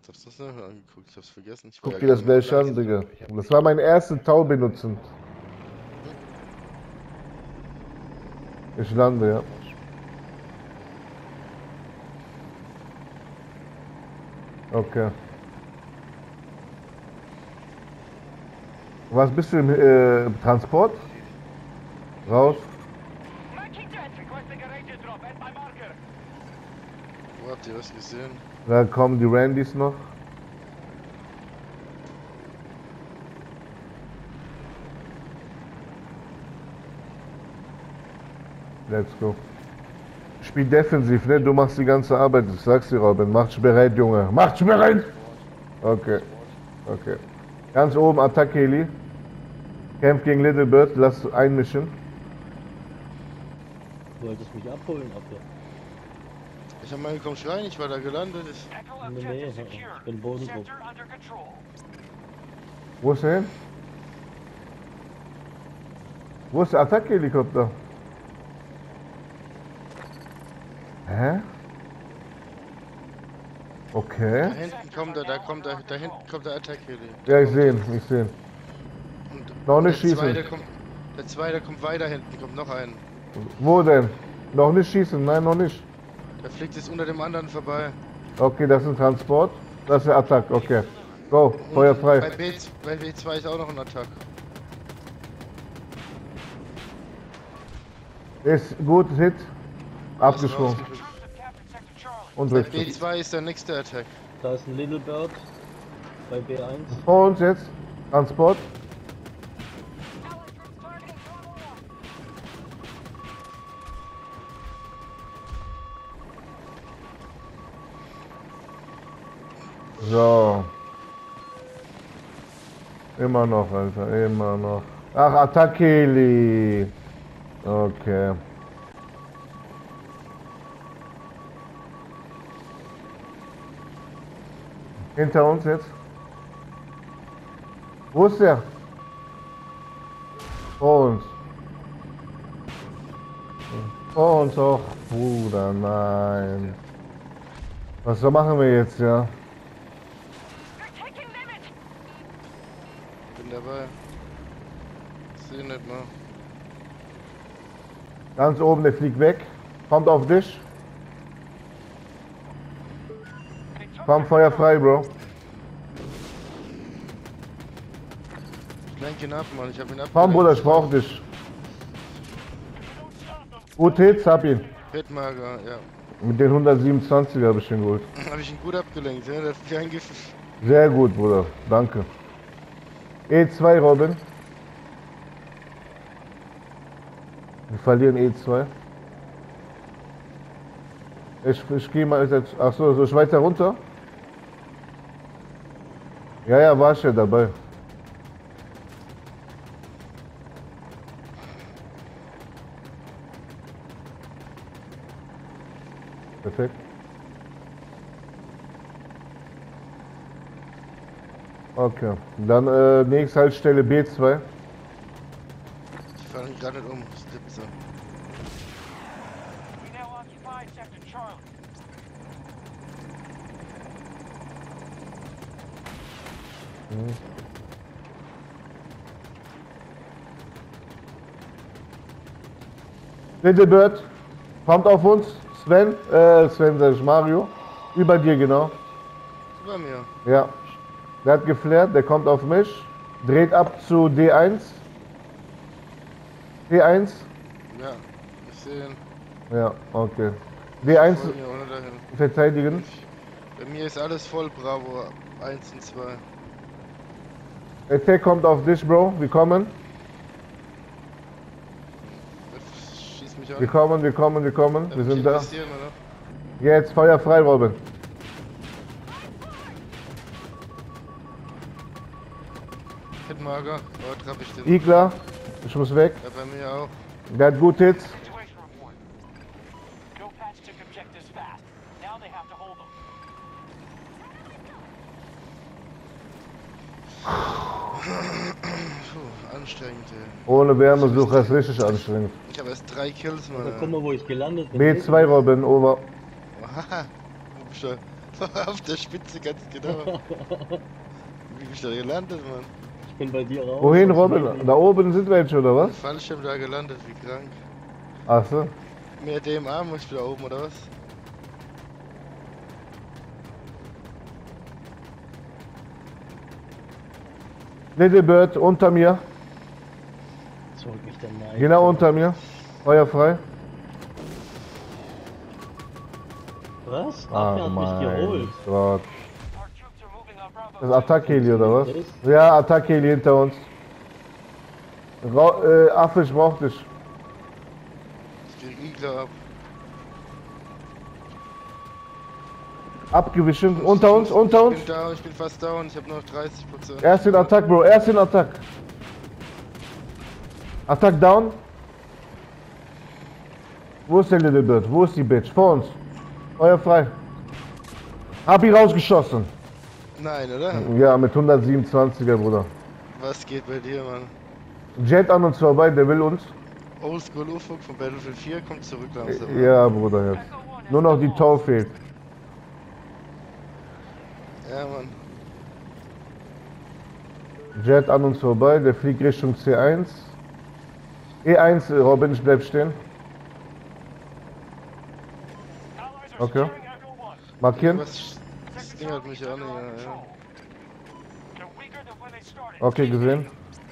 hab's das noch angeguckt, ich hab's vergessen. Ich war Guck ja dir das gar nicht gleich an, Digga. Das war mein erster Tau benutzen. Ich lande, ja. Okay. Was bist du im Transport? Raus. Wo habt ihr was gesehen? Da kommen die Randys noch. Let's go. Spiel defensiv, ne? Du machst die ganze Arbeit. Ich sag's dir, Robin. Mach dich bereit, Junge. Mach dich bereit! Okay. Okay. Ganz oben Attacke Heli. Kämpf gegen Little Bird. Lass einmischen. Du wolltest mich abholen, Abwehr. Ich hab mal gekommen schreien, ich war da gelandet. Nee, ich bin Bodentrupp. Wo ist er hin? Wo ist der Attacke-Helikopter? Hä? Okay. Da hinten kommt er, da hinten kommt der Attack-Heli. Ja, ich sehe ihn, ich sehe ihn. Und Noch nicht der schießen. der zweite kommt weiter hinten, kommt noch ein. Wo denn? Noch nicht schießen, nein, noch nicht. Der fliegt jetzt unter dem anderen vorbei. Okay, das ist ein Transport. Das ist der Attack, okay. Go, Feuer frei. Bei B2 ist auch noch ein Attack. Ist gut, Hit. Abgesprungen. Und Bei Richtung. B2 ist der nächste Attack. Da ist ein Little Bird bei B1. Vor uns jetzt. Transport. So. Immer noch, Alter, immer noch. Ach, Attacke-Heli. Okay. Hinter uns jetzt. Wo ist der? Vor uns. Vor uns auch. Bruder, nein. Was machen wir jetzt, ja? Bin dabei. Seh nicht mal. Ganz oben, der fliegt weg. Kommt auf dich. Komm, Feuer frei, Bro. Ich lenk ihn ab, Mann. Ich hab ihn ab. Komm, Bruder, ich brauch dich. Gut Hits, hab ihn. Hitmarker, ja. Mit den 127 habe ich ihn geholt. Hab ich ihn gut abgelenkt, ja? Der hat kein Gift. Sehr gut, Bruder. Danke. E2, Robin. Wir verlieren E2. Ich gehe mal jetzt. Achso, so ich weiter runter? Ja, ja, war ich ja dabei. Perfekt. Okay, dann nächste Haltestelle B2. Ich falle ihn gerade nicht um. Slipse. Little Bird kommt auf uns. Sven, Sven sag ich, Mario. Über dir, genau. Über mir. Ja. Der hat geflärt, der kommt auf mich. Dreht ab zu D1. D1. Ja, ich sehe ihn. Ja, okay. D1 Voll mir ohne dahin. verteidigen. Bei mir ist alles voll, Bravo 1 und 2. Attack kommt auf dich, Bro. Wir kommen. Schieß mich an. Wir kommen, wir kommen, wir kommen. Wir sind da. Investieren, oder? Jetzt Feuer frei, Robin. Hitmarker. Oh, trapp ich den. Igler, ich muss weg. Ja, bei mir auch. Der hat gut Hits. Puh, anstrengend, ey. Ohne Wärmesucher ist richtig anstrengend. Ich habe erst 3 Kills, Mann. Aber guck mal, wo ich gelandet bin. B2, Robin, over. Haha. Auf der Spitze ganz genau. Wie bist du da gelandet, Mann? Ich bin bei dir raus. Wohin, aus dem Robin? Nebel. Da oben sind welche, oder Ein was? Fallschirm da gelandet, wie krank. Ach so. Mehr DMA musst du da oben, oder was? Little Bird unter mir. Zurück mich der Neid. Genau unter mir. Feuer frei. Was? Ach, er hat mich mein geholt. Gott. Das Attack-Heli oder was? Ja, Attack-Heli hinter uns. Affe, ich brauch dich. Ich krieg Igler ab. Abgewichen. Unter uns, unter uns. Ich bin down, ich bin fast down, ich hab nur noch 30%. Erst den Attack, Bro. Erst den Attack. Attack down. Wo ist der Little Bird? Wo ist die Bitch? Vor uns. Feuer frei. Hab ihn rausgeschossen. Nein, oder? Ja, mit 127er, Bruder. Was geht bei dir, Mann? Jet an uns vorbei, der will uns. Oldschool Ufuk von Battlefield 4 kommt zurück langsam. Ja, Bruder, jetzt. Nur noch die Tau fehlt. Ja, Mann. Jet an uns vorbei, der fliegt Richtung C1. E1, Robin, ich bleib stehen. Okay. Markieren. Was stingert mich an, ja. Okay, gesehen.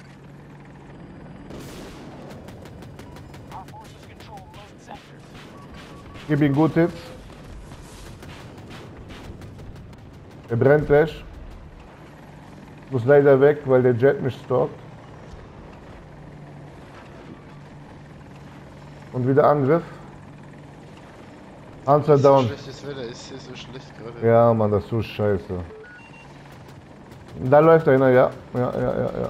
Gib ihn gut Hits. Er brennt gleich. Muss leider weg, weil der Jet mich stalkt. Und wieder Angriff. Panzer So down. schlechtes Wetter ist hier so schlecht gerade. Ja, Mann, das ist so scheiße. Da läuft einer, ja. Ja.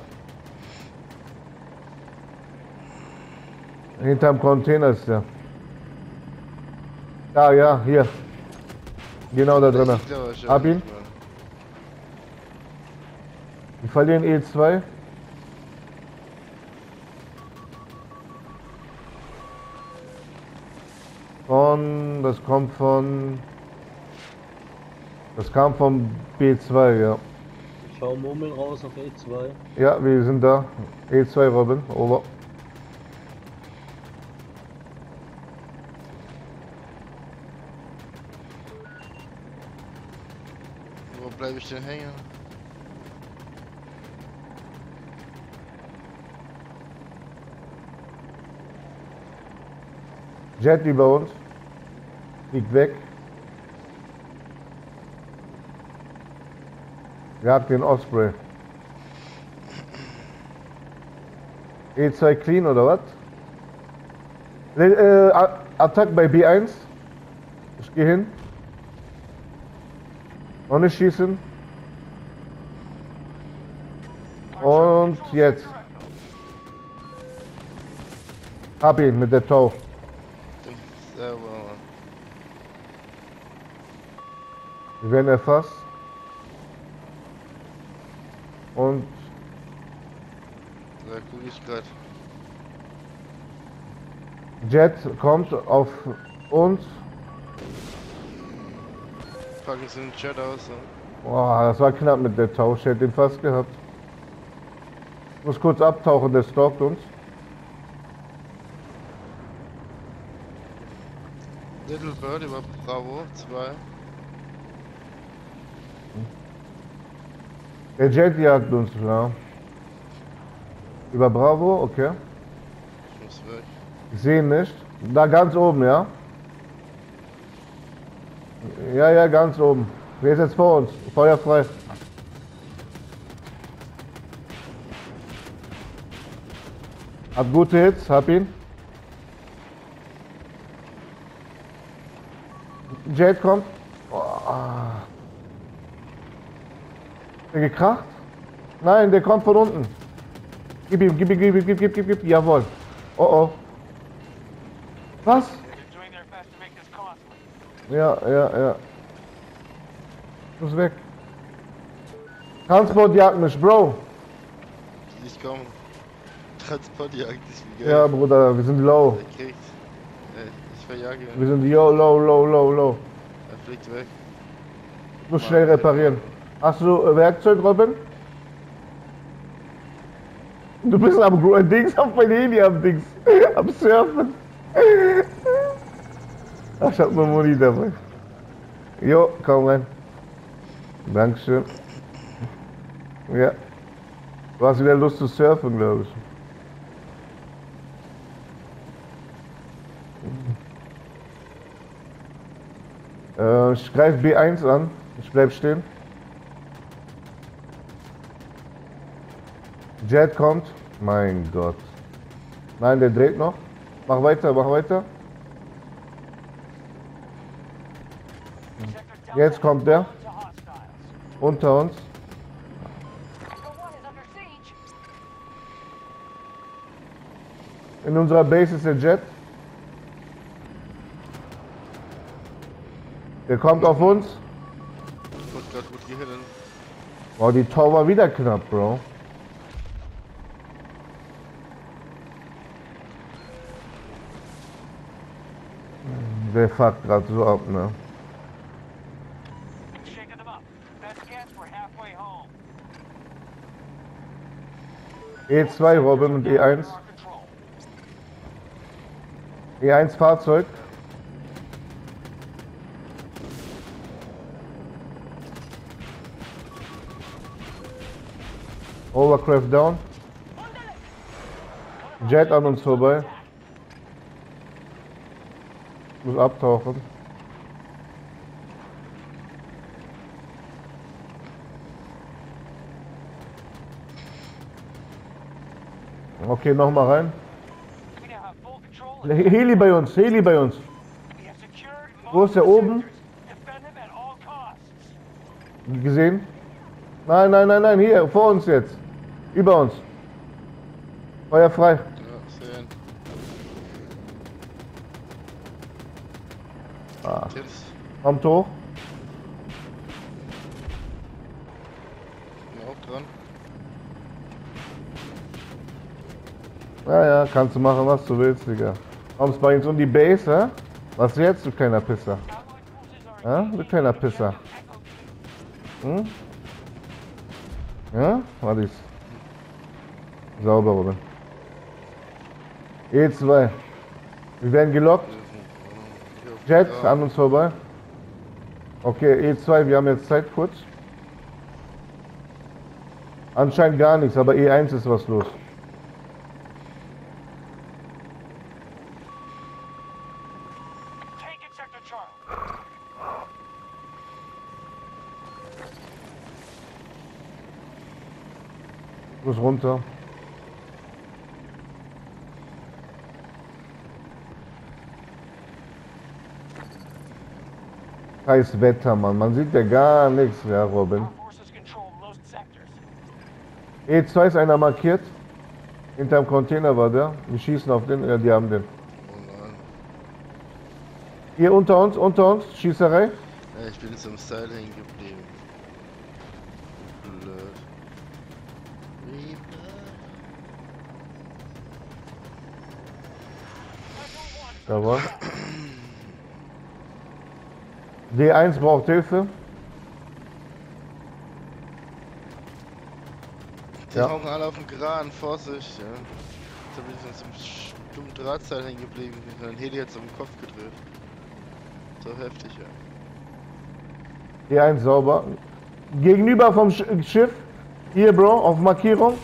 Hinterm Container ist der. Da, ja, hier. Genau da drinnen. Igler wahrscheinlich, Hab ihn. Mann. Wir verlieren E2. Das kommt von... Das kam vom B2, ja. Ich schau Murmeln raus auf E2. Ja, wir sind da. E2, Robin, over. Wo bleibe ich denn hängen? Jet über uns. Fliegt weg. Jagt den Osprey. E2 clean oder was? Attack bei B1. Ich gehe hin. Noch nicht schießen. Und jetzt. Hab ihn mit der Tau. Selber, Mann. Wir werden erfasst. Und Da guck ich grad. Jet kommt auf uns. Packen sie den Chat aus. Ne? Boah, das war knapp mit der Tau. Ich hätte ihn fast gehabt. Ich muss kurz abtauchen, der stalkt uns. Little Bird über Bravo 2. Der Jet jagt uns, ja. Über Bravo, okay. Ich muss weg. Ich sehe ihn nicht. Da ganz oben, ja? Ja, ganz oben. Wer ist jetzt vor uns? Feuer frei. Hab gute Hits, hab ihn. Jet kommt. Oh. Der gekracht? Nein, der kommt von unten. Gib ihm, gib. Jawohl. Oh oh. Was? Ja. Muss weg. Transport jagt mich, Bro. Ich komme. Transportjagd ist wie geil. Ja, Bruder, wir sind low. Er kriegt. Ich verjage ihn. Wir sind low. Er fliegt weg. Muss schnell reparieren. Hast du Werkzeug, Robin? Du bist am Dings, auf mein Handy am Dings. Am Surfen. Ach, ich hab nur Moni dabei. Jo, komm rein. Dankeschön. Ja. Du hast wieder Lust zu surfen, glaube ich. Ich greife B1 an. Ich bleib stehen. Jet kommt. Mein Gott. Nein, der dreht noch. Mach weiter, mach weiter. Jetzt kommt der. Unter uns. In unserer Base ist der Jet. Der kommt auf uns. Ich wurde gerade gut gehittet. Wow, die Tor war wieder knapp, Bro. Der fuckt gerade so ab, ne? E2 Robin und E1. E1 Fahrzeug. Overcraft down. Jet an uns vorbei. Muss abtauchen. Okay, nochmal rein. Heli bei uns, Heli bei uns. Wo ist der oben? Gesehen? Nein, nein, nein, nein, hier, vor uns jetzt. Über uns. Feuer frei. Ja, sehen. Ah. Jetzt. Kommt hoch. Bin auch dran. Ja, ja, kannst du machen, was du willst, Digga. Kommst bei uns um die Base, hä? Was jetzt, du kleiner Pisser? Ja, du kleiner Pisser. Hm? Ja, was ist? Sauber, Robin. E2. Wir werden gelockt. Jet an uns vorbei. Okay, E2, wir haben jetzt Zeit kurz. Anscheinend gar nichts, aber E1 ist was los. Muss runter. Scheiß Wetter, Mann. Man sieht ja gar nichts, ja, Robin. E2 ist einer markiert. Hinterm Container war der. Wir schießen auf den. Ja, die haben den. Oh nein. Hier unter uns, Schießerei. Ja, ich bin jetzt am Style hängen geblieben. Blöd. Wie blöd. Jawohl. D1 braucht Hilfe. Die Ja. hauen alle auf den Geraden, Vorsicht, ja. Jetzt bin ich sonst im dummen Drahtseil hängen geblieben. Mein Heli hat so im Kopf gedreht. So heftig, ja. D1 sauber. Gegenüber vom Schiff. Hier, Bro, auf Markierung.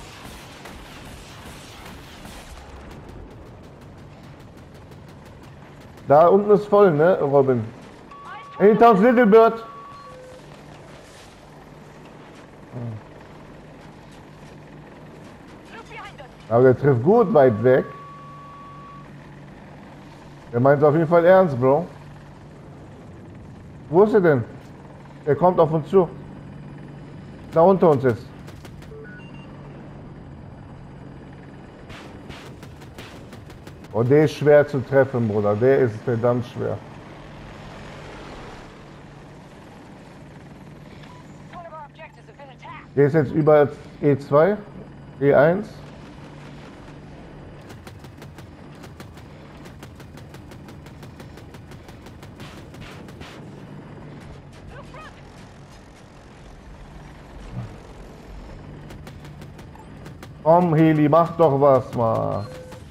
Da unten ist voll, ne, Robin? Hinter uns Little Bird. Aber der trifft gut weit weg. Der meint auf jeden Fall ernst, Bro. Wo ist er denn? Der kommt auf uns zu. Da unter uns ist. Oh, der ist schwer zu treffen, Bruder. Der ist verdammt schwer. Der ist jetzt über E2, E1. Komm, Heli, mach doch was, mal.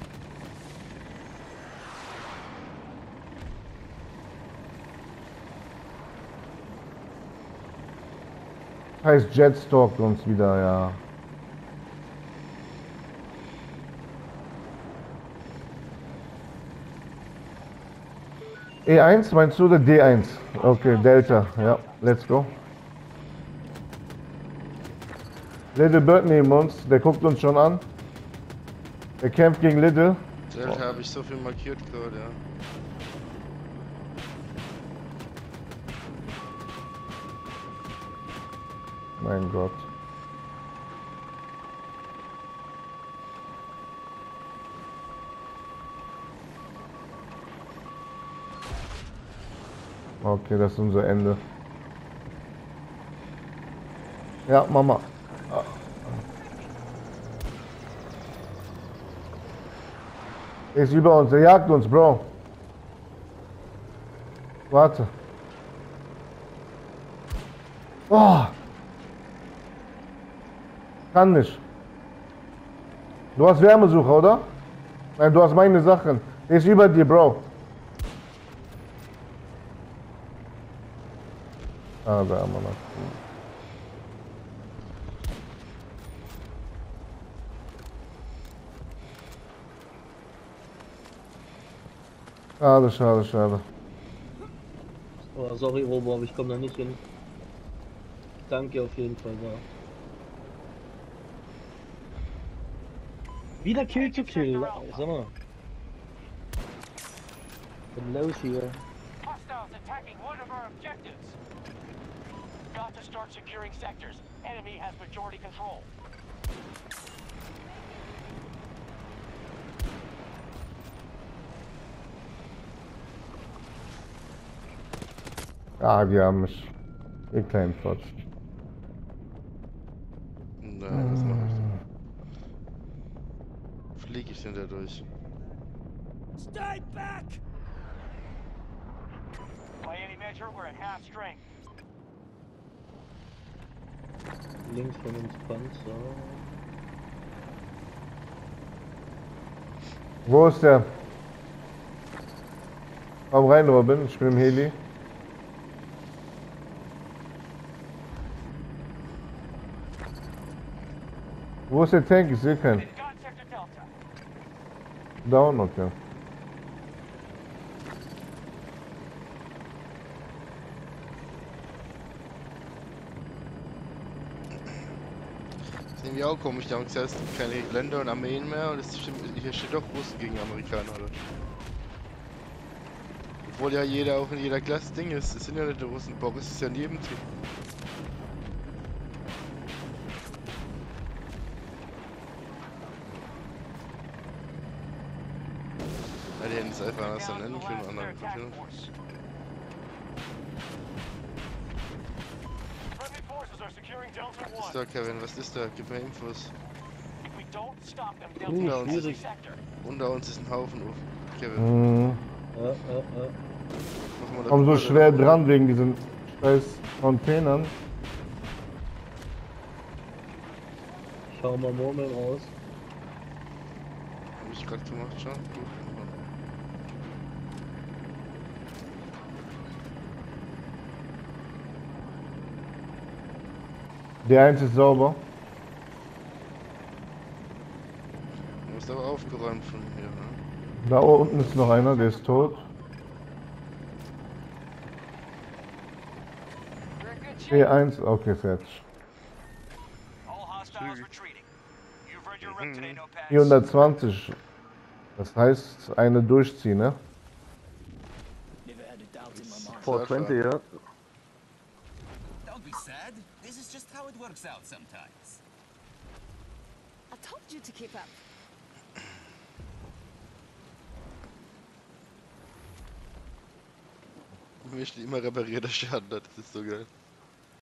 Heißt Jet stalkt uns wieder, ja. E1 meinst du oder D1? Okay, Delta, ja, let's go. Little Bird neben uns, der guckt uns schon an. Der kämpft gegen Little. Delta habe ich so viel markiert gerade, ja. Mein Gott. Okay, das ist unser Ende. Ja, Mama. Er ist über uns, er jagt uns, Bro. Warte. Oh. Kann nicht. Du hast Wärmesucher, oder? Nein, du hast meine Sachen. Er ist über dir, Bro. Ah, da haben wir noch. Schade, schade, schade. Oh, sorry, Robo, aber ich komme da nicht hin. Danke auf jeden Fall, ja. Wieder Kill to Kill, sag mal. Was ist los hier? Hostiles attacking one of our objectives. Got to start securing sectors. Enemy has majority control. Ah, die haben mich. Ihr kleinen Fotz. Nein, was mache ich denn? Fliege ich denn da durch? Stay back! By any measure, we're at half strength. Links von uns Panzer. Wo ist der? Komm rein, Robin, ich bin im Heli. Wo ist der Tank? Ich sehe keinen. We've got Sector Delta. Down, okay. Das ist irgendwie auch komisch, die haben gesagt, es gibt keine Länder und Armeen mehr und es stimmt, hier steht doch Russen gegen Amerikaner, oder? Obwohl ja jeder auch in jeder Klasse Ding ist. Es sind ja nicht die Russen, Boris ist ja in jedem Team. Ja, die hätten es einfach anders Down to nennen the können, last of their anderen attack Film. force. Friendly forces are securing Delta Was ist 1. da, Kevin? Was ist da? Gib mir Infos. If we don't stop them, Delta Unter uns, schwierig. sector. unter uns ist ein Haufen. Kevin, Mhm. machen wir da Komm so Brücke, schwer oder? dran wegen diesen scheiß Containern. Schau mal Murmeln raus. Hab ich gerade gemacht schon. Gut. Der eins ist sauber. Du musst aber aufgeräumt von hier, ne? Da unten ist noch einer, der ist tot. We're in good shape. E1, okay, fertig. All hostiles retreating. You've read your rep today, Notepads. 420. Das heißt, eine durchziehen, ne? 420, ja. Don't be sad. This is just how it works out sometimes. I told you to keep up. Mich immer reparierter Schaden, das ist so geil.